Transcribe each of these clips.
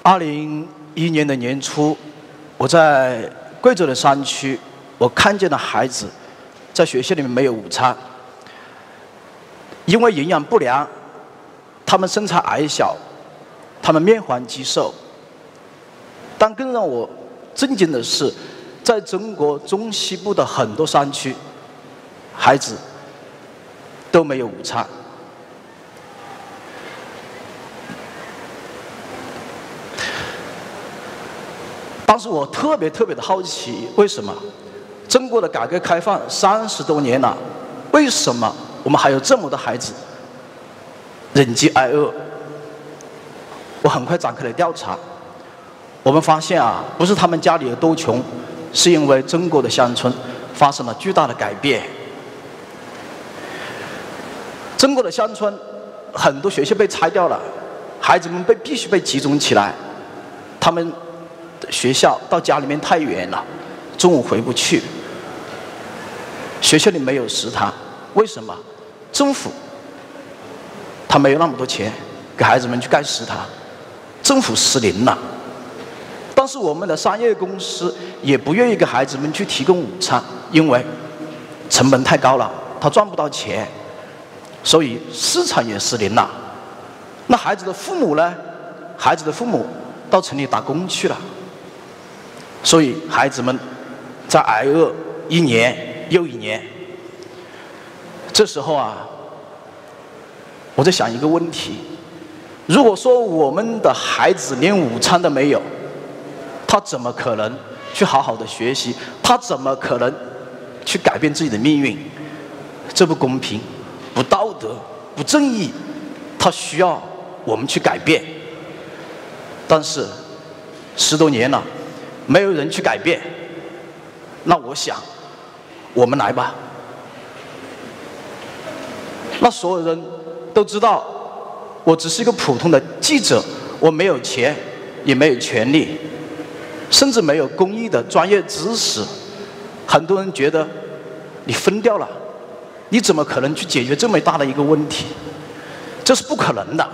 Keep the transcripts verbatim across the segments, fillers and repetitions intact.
二零一一年的年初，我在贵州的山区，我看见了孩子在学校里面没有午餐，因为营养不良，他们身材矮小，他们面黄肌瘦。但更让我震惊的是，在中国中西部的很多山区，孩子都没有午餐。当时我特别特别的好奇，为什么中国的改革开放三十多年了，为什么我们还有这么多孩子忍饥挨饿？我很快展开了调查，我们发现啊，不是他们家里有多穷，是因为中国的乡村发生了巨大的改变。中国的乡村很多学校被拆掉了，孩子们被必须被集中起来，他们学校到家里面太远了，中午回不去。学校里没有食堂，为什么？政府他没有那么多钱给孩子们去盖食堂，政府失灵了。但是我们的商业公司也不愿意给孩子们去提供午餐，因为成本太高了，他赚不到钱，所以市场也失灵了。那孩子的父母呢？孩子的父母到城里打工去了。所以孩子们在挨饿一年又一年。这时候啊，我在想一个问题：如果说我们的孩子连午餐都没有，他怎么可能去好好的学习？他怎么可能去改变自己的命运？这不公平，不道德，不正义，他需要我们去改变。但是十多年了，没有人去改变，那我想，我们来吧。那所有人都知道，我只是一个普通的记者，我没有钱，也没有权利，甚至没有公益的专业知识。很多人觉得你疯掉了，你怎么可能去解决这么大的一个问题？这是不可能的。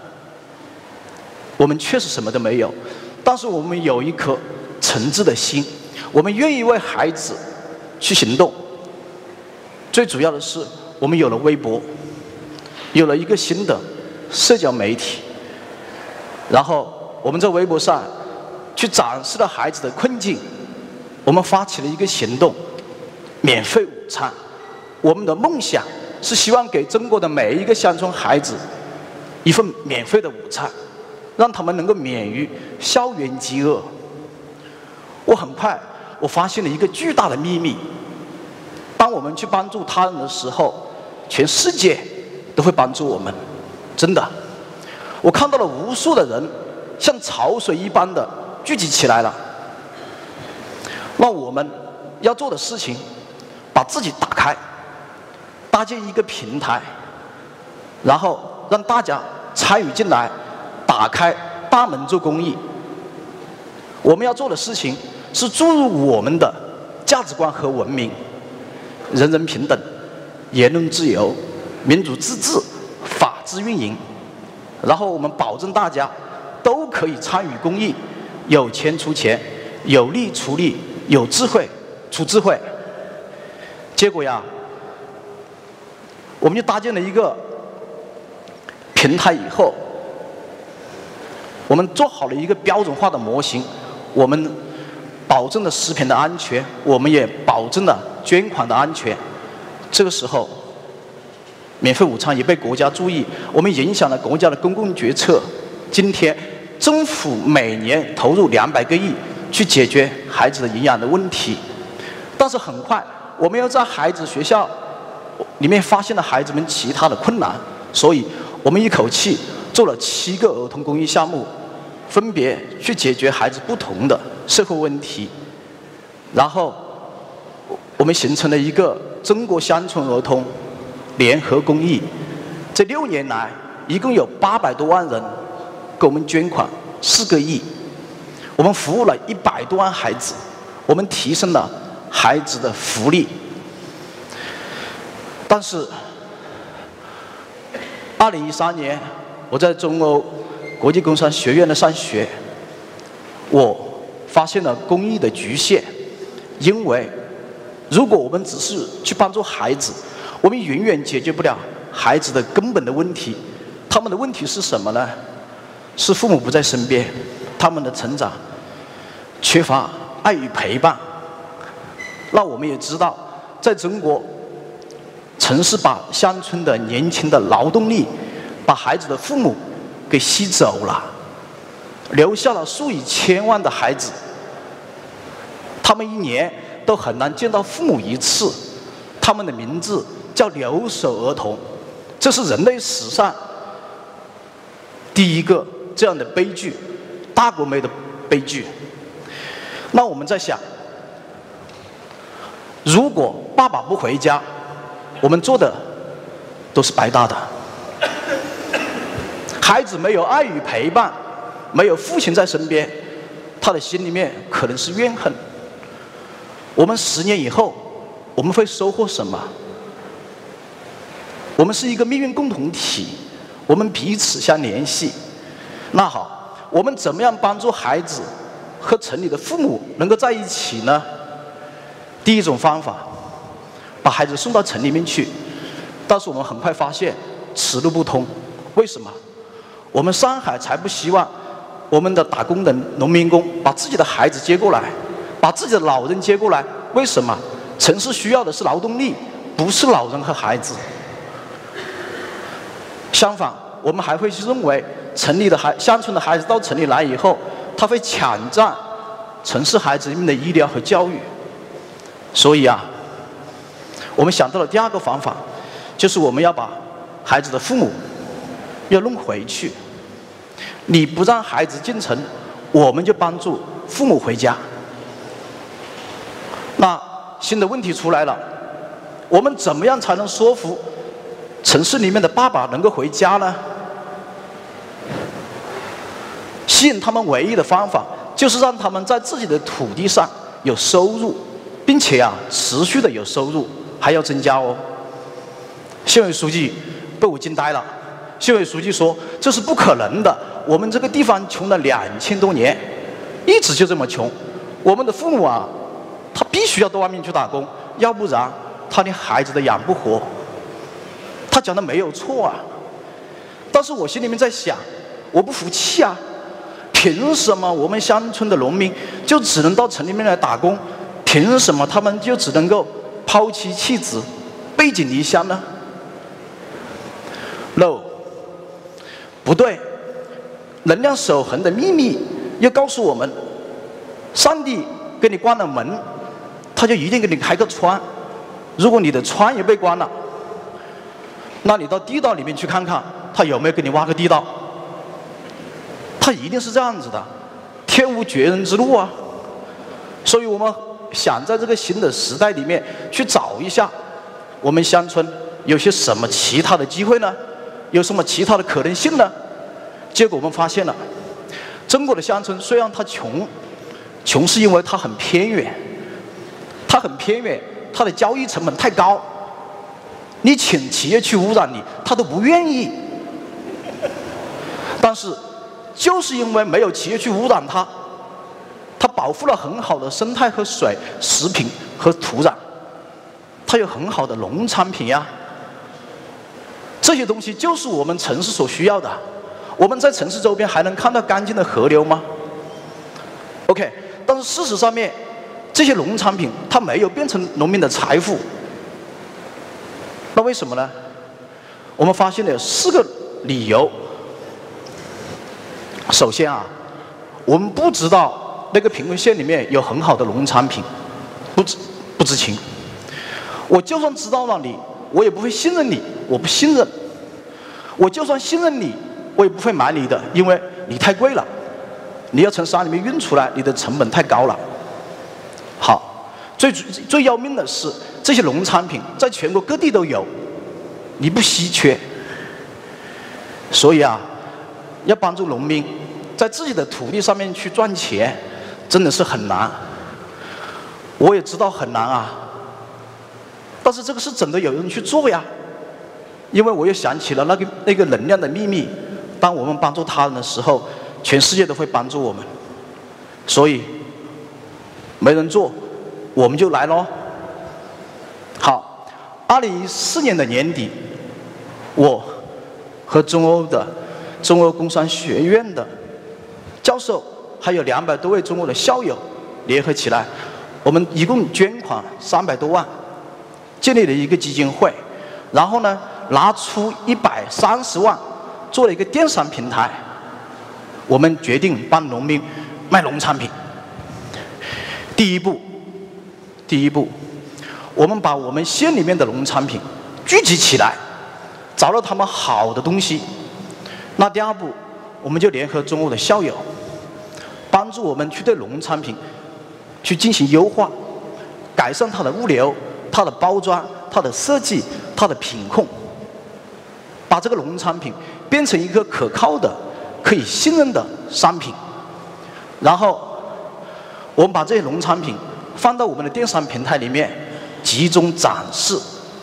我们确实什么都没有，但是我们有一颗诚挚的心，我们愿意为孩子去行动。最主要的是，我们有了微博，有了一个新的社交媒体，然后我们在微博上去展示了孩子的困境，我们发起了一个行动，免费午餐。我们的梦想是希望给中国的每一个乡村孩子一份免费的午餐，让他们能够免于校园饥饿。我很快我发现了一个巨大的秘密：当我们去帮助他人的时候，全世界都会帮助我们。真的，我看到了无数的人像潮水一般的聚集起来了。那我们要做的事情，把自己打开，搭建一个平台，然后让大家参与进来，打开大门做公益。我们要做的事情是注入我们的价值观和文明，人人平等，言论自由，民主自治，法治运营。然后我们保证大家都可以参与公益，有钱出钱，有力出力，有智慧出智慧。结果呀，我们就搭建了一个平台以后，我们做好了一个标准化的模型，我们保证了食品的安全，我们也保证了捐款的安全。这个时候，免费午餐也被国家注意，我们影响了国家的公共决策。今天，政府每年投入两百个亿去解决孩子的营养的问题，但是很快，我们又在孩子学校里面发现了孩子们其他的困难，所以我们一口气做了七个儿童公益项目，分别去解决孩子不同的社会问题。然后我们形成了一个中国乡村儿童联合公益。这六年来，一共有八百多万人给我们捐款四个亿，我们服务了一百多万孩子，我们提升了孩子的福利。但是二零一三年，我在中欧国际工商学院的上学， 我发现了公益的局限，因为如果我们只是去帮助孩子，我们远远解决不了孩子的根本的问题。他们的问题是什么呢？是父母不在身边，他们的成长缺乏爱与陪伴。那我们也知道，在中国，城市把乡村的年轻的劳动力，把孩子的父母给吸走了，留下了数以千万的孩子，他们一年都很难见到父母一次，他们的名字叫留守儿童，这是人类史上第一个这样的悲剧，大国没的悲剧。那我们在想，如果爸爸不回家，我们做的都是白搭的。孩子没有爱与陪伴，没有父亲在身边，他的心里面可能是怨恨。我们十年以后，我们会收获什么？我们是一个命运共同体，我们彼此相联系。那好，我们怎么样帮助孩子和城里的父母能够在一起呢？第一种方法，把孩子送到城里面去。但是我们很快发现此路不通。为什么？我们上海才不希望我们的打工的农民工把自己的孩子接过来，把自己的老人接过来。为什么？城市需要的是劳动力，不是老人和孩子。相反，我们还会去认为城里的孩、乡村的孩子到城里来以后，他会抢占城市孩子们的医疗和教育。所以啊，我们想到了第二个方法，就是我们要把孩子的父母要弄回去。你不让孩子进城，我们就帮助父母回家。那新的问题出来了，我们怎么样才能说服城市里面的爸爸能够回家呢？吸引他们唯一的方法就是让他们在自己的土地上有收入，并且啊持续的有收入，还要增加哦。县委书记被我惊呆了。县委书记说这是不可能的，我们这个地方穷了两千多年，一直就这么穷。我们的父母啊，他必须要到外面去打工，要不然他连孩子都养不活。他讲的没有错啊，但是我心里面在想，我不服气啊！凭什么我们乡村的农民就只能到城里面来打工？凭什么他们就只能够抛妻弃子、背井离乡呢 ？No， 不对。能量守恒的秘密又告诉我们，上帝给你关了门，他就一定给你开个窗。如果你的窗也被关了，那你到地道里面去看看，他有没有给你挖个地道？他一定是这样子的，天无绝人之路啊！所以我们想在这个新的时代里面去找一下，我们乡村有些什么其他的机会呢？有什么其他的可能性呢？结果我们发现了，中国的乡村虽然它穷，穷是因为它很偏远，它很偏远，它的交易成本太高。你请企业去污染你，他都不愿意。但是，就是因为没有企业去污染它，它保护了很好的生态和水、食品和土壤，它有很好的农产品呀。这些东西就是我们城市所需要的。我们在城市周边还能看到干净的河流吗 ？OK， 但是事实上面，这些农产品它没有变成农民的财富。那为什么呢？我们发现了有四个理由。首先啊，我们不知道那个贫困县里面有很好的农产品，不知不知情。我就算知道了你，我也不会信任你，我不信任。我就算信任你，我也不会买你的，因为你太贵了。你要从山里面运出来，你的成本太高了。好，最最要命的是，这些农产品在全国各地都有，你不稀缺。所以啊，要帮助农民在自己的土地上面去赚钱，真的是很难。我也知道很难啊，但是这个是真的有人去做呀。因为我又想起了那个那个能量的秘密，当我们帮助他人的时候，全世界都会帮助我们。 所以没人做，我们就来咯。好，二零一四年的年底，我和中欧的中欧工商学院的教授，还有两百多位中欧的校友联合起来，我们一共捐款三百多万，建立了一个基金会，然后呢，拿出一百三十万做了一个电商平台。我们决定帮农民卖农产品。第一步，第一步，我们把我们县里面的农产品聚集起来，找到他们好的东西。那第二步，我们就联合中欧的校友，帮助我们去对农产品去进行优化，改善它的物流、它的包装、它的设计、它的品控，把这个农产品变成一个可靠的、可以信任的商品。然后我们把这些农产品放到我们的电商平台里面集中展示，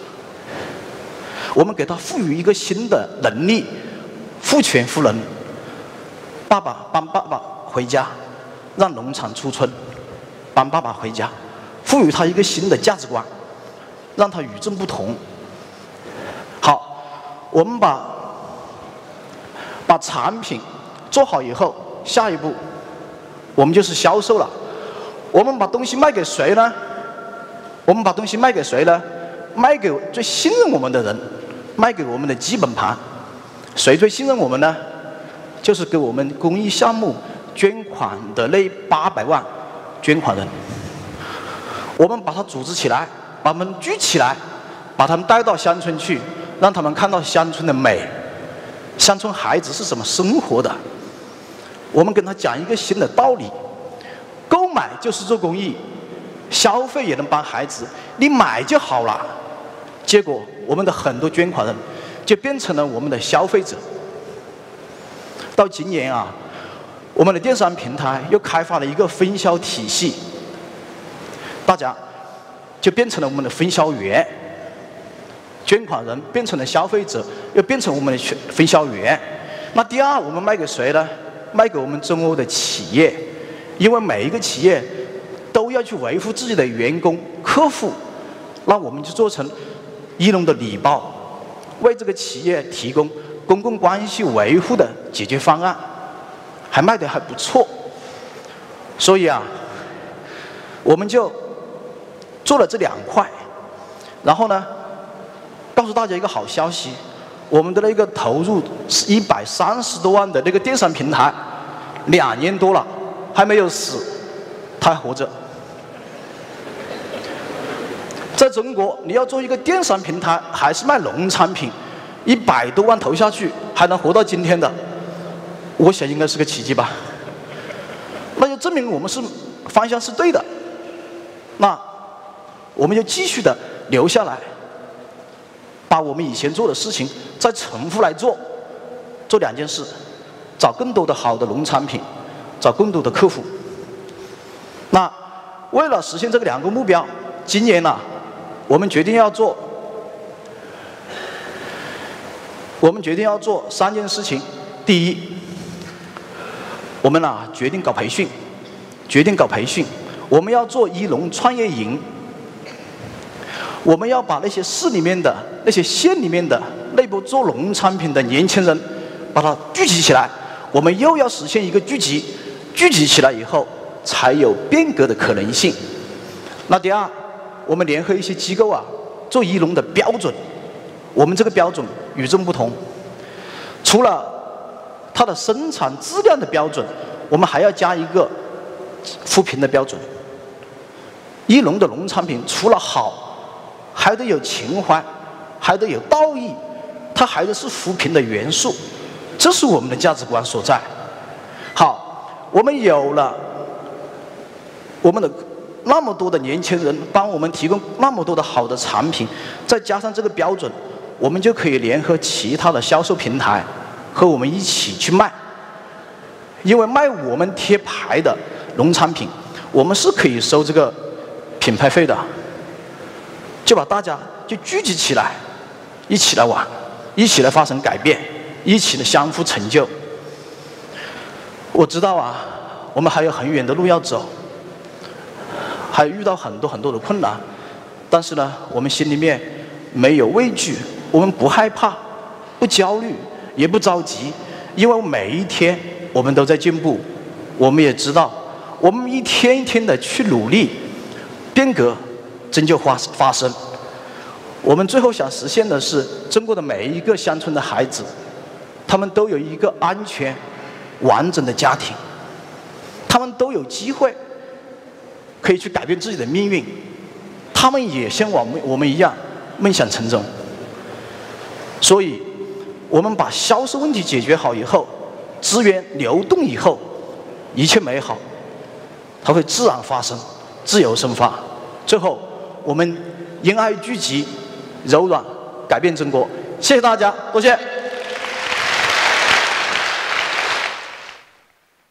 我们给它赋予一个新的能力，赋权赋能。爸爸帮爸爸回家，让农场出村，帮爸爸回家，赋予他一个新的价值观，让他与众不同。好，我们把把产品做好以后，下一步我们就是销售了。我们把东西卖给谁呢？我们把东西卖给谁呢？卖给最信任我们的人，卖给我们的基本盘。谁最信任我们呢？就是给我们公益项目捐款的那八百万捐款人。我们把它组织起来，把他们聚起来，把他们带到乡村去，让他们看到乡村的美，乡村孩子是怎么生活的。我们跟他讲一个新的道理：购买就是做公益，消费也能帮孩子，你买就好了。结果我们的很多捐款人就变成了我们的消费者。到今年啊，我们的电商平台又开发了一个分销体系，大家就变成了我们的分销员，捐款人变成了消费者，又变成我们的分销员。那第二，我们卖给谁呢？卖给我们中欧的企业，因为每一个企业都要去维护自己的员工、客户，那我们就做成一农的礼包，为这个企业提供公共关系维护的解决方案，还卖得还不错。所以啊，我们就做了这两块。然后呢，告诉大家一个好消息，我们的那个投入是一百三十多万的那个电商平台，两年多了还没有死，它还活着。在中国，你要做一个电商平台，还是卖农产品，一百多万投下去，还能活到今天的，我想应该是个奇迹吧。那就证明我们是方向是对的。那我们就继续的留下来，把我们以前做的事情再重复来做，做两件事：找更多的好的农产品，找更多的客户。那为了实现这个两个目标，今年呢、啊，我们决定要做，我们决定要做三件事情。第一，我们呢、啊、决定搞培训，决定搞培训，我们要做一农创业营。我们要把那些市里面的、那些县里面的内部做农产品的年轻人，把它聚集起来。我们又要实现一个聚集，聚集起来以后，才有变革的可能性。那第二，我们联合一些机构啊，做一农的标准。我们这个标准与众不同，除了它的生产质量的标准，我们还要加一个扶贫的标准。一农的农产品除了好，还得有情怀，还得有道义，它还得是扶贫的元素，这是我们的价值观所在。好，我们有了我们的那么多的年轻人帮我们提供那么多的好的产品，再加上这个标准，我们就可以联合其他的销售平台和我们一起去卖。因为卖我们贴牌的农产品，我们是可以收这个品牌费的。就把大家就聚集起来，一起来玩，一起来发生改变，一起来相互成就。我知道啊，我我们还有很远的路要走，还遇到很多很多的困难，但是呢，我们心里面没有畏惧，我们不害怕，不焦虑，也不着急，因为每一天我们都在进步，我们也知道，我们一天一天的去努力，变革真就发发生。我们最后想实现的是，中国的每一个乡村的孩子，他们都有一个安全、完整的家庭，他们都有机会可以去改变自己的命运，他们也像我们我们一样梦想成真。所以，我们把销售问题解决好以后，资源流动以后，一切美好，它会自然发生，自由生发。最后，我们因爱聚集，柔软改变中国。谢谢大家，多谢。